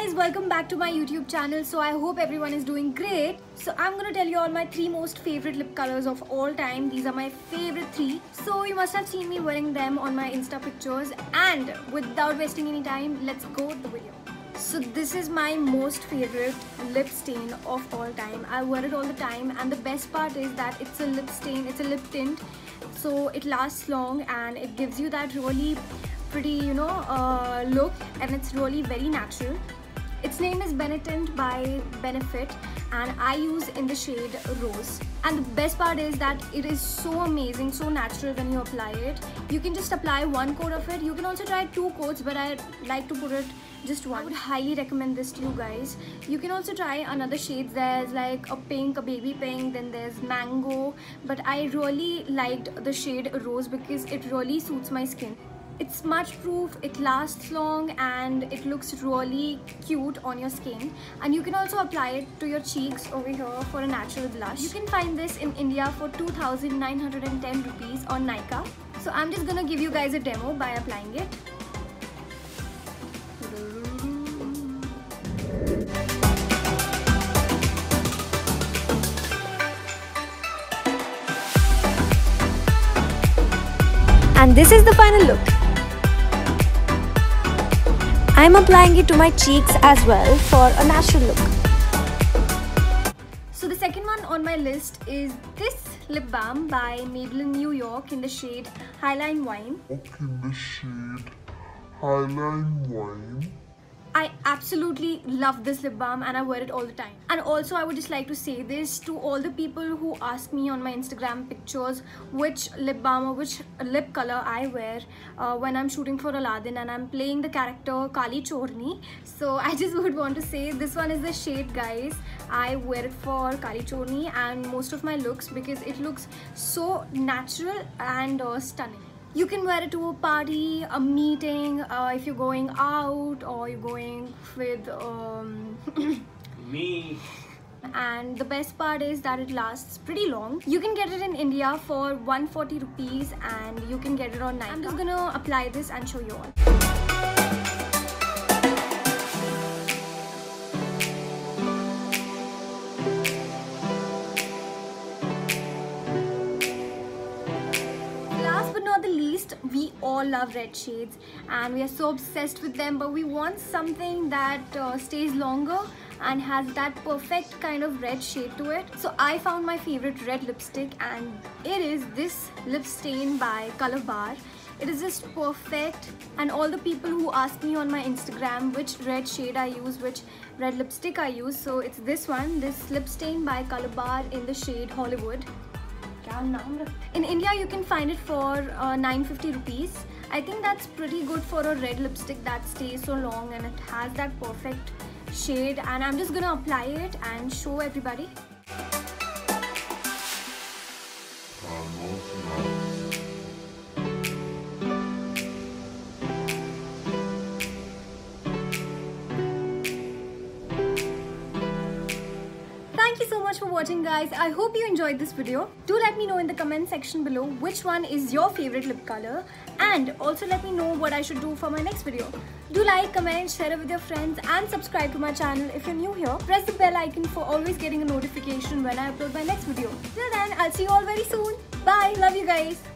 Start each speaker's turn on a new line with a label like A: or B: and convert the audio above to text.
A: guys, welcome back to my YouTube channel. So I hope everyone is doing great. So I'm gonna tell you all my 3 most favorite lip colors of all time. These are my favorite 3. So you must have seen me wearing them on my Insta pictures, and without wasting any time, let's go to the video. So this is my most favorite lip stain of all time. I wear it all the time, and the best part is that it's a lip stain, it's a lip tint, so it lasts long and it gives you that really pretty look, and it's really very natural. Its name is Benetint by Benefit, and I use in the shade Rose. And the best part is that it is so amazing, so natural when you apply it. You can just apply 1 coat of it. You can also try 2 coats, but I like to put it just 1. I would highly recommend this to you guys. You can also try another shades. There's like a pink, a baby pink, then there's mango, but I really liked the shade Rose because it really suits my skin. It's smudge proof, it lasts long, and it looks really cute on your skin. And you can also apply it to your cheeks over here for a natural blush. You can find this in India for 2,910 rupees on Nykaa. So I'm just gonna give you guys a demo by applying it. And this is the final look. I'm applying it to my cheeks as well for a natural look. So the second one on my list is this lip balm by Maybelline New York in the shade Highline Wine. I absolutely love this lip balm and I wear it all the time. And also I would just like to say this to all the people who ask me on my Instagram pictures which lip balm or which lip color I wear when I'm shooting for Aladdin and I'm playing the character Kali Chorni. So I just would want to say this one is the shade, guys. I wear it for Kali Chorni and most of my looks because it looks so natural and stunning. You can wear it to a party, a meeting, if you're going out or you're going with
B: me.
A: And the best part is that it lasts pretty long. You can get it in India for 140 rupees and you can get it on Nykaa. I'm just gonna apply this and show you all. We all love red shades and we are so obsessed with them, but we want something that stays longer and has that perfect kind of red shade to it. So I found my favorite red lipstick, and it is this lip stain by Color Bar. It is just perfect, and all the people who ask me on my Instagram which red shade I use, which red lipstick I use, so it's this one, this lip stain by Color Bar in the shade Hollywood. In India you can find it for 950 rupees. I think that's pretty good for a red lipstick that stays so long and it has that perfect shade. And I'm just gonna apply it and show everybody. Thank you so much for watching, guys. I hope you enjoyed this video. Do let me know in the comment section below which one is your favorite lip color, and also let me know what I should do for my next video. Do like, comment, share it with your friends, and subscribe to my channel if you're new here. Press the bell icon for always getting a notification when I upload my next video. Till then, I'll see you all very soon. Bye. Love you guys.